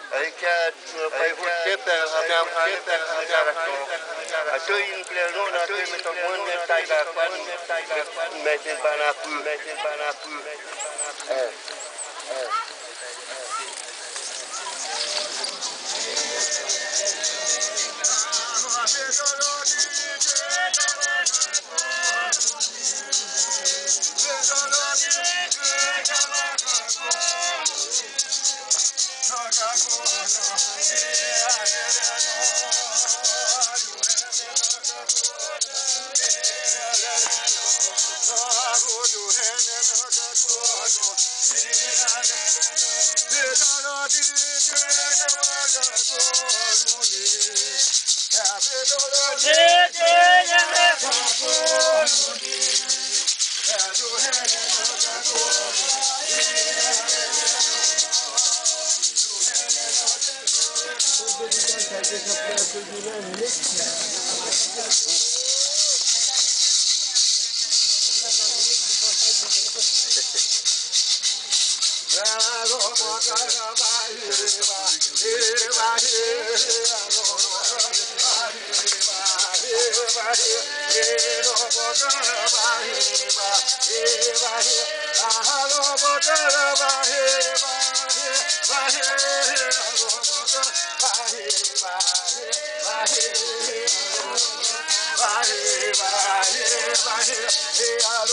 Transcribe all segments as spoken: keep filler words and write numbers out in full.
Aí que a pai você pega a minha mãe pega a cara só. A sua inclusão na tua metodologia está já quase metem para na pu, metem para na pu. É. É.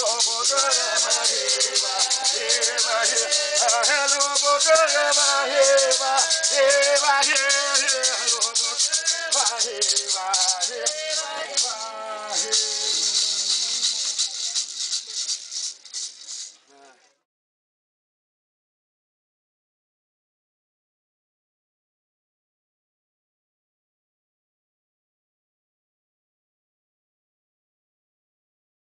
Hello,